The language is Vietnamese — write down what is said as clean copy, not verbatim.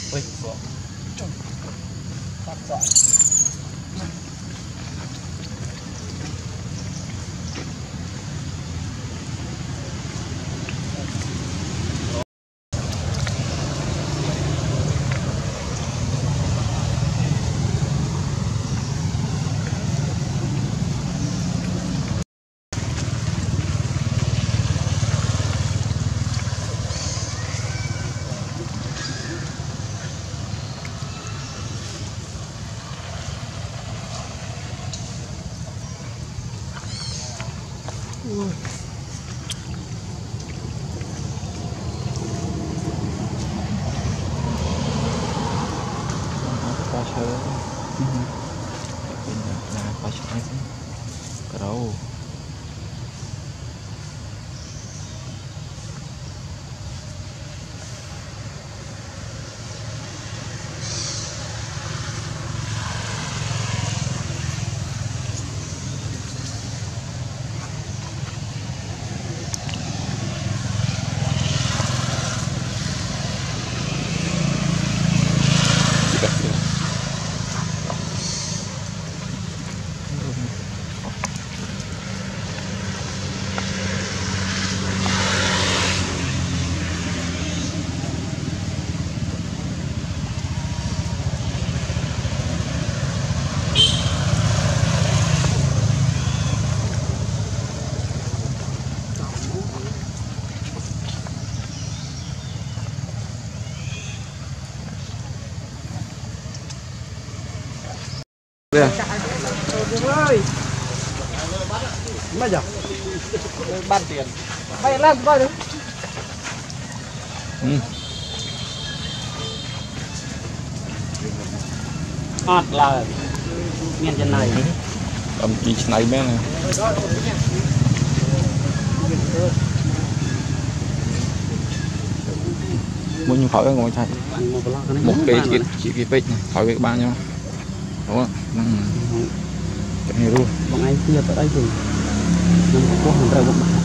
Ui, bỏ. Phát giỏi. Có chơi là có chơi cái đâu ơi mấy giờ ban tiền bay lên coi được hot là miền trên này âm chi này mấy này muốn khỏi cái ngồi thay một cái chỉ cái bịch này khỏi cái ba nhau đúng không cái này luôn bọn anh kia ở đây thì nó có hàng rau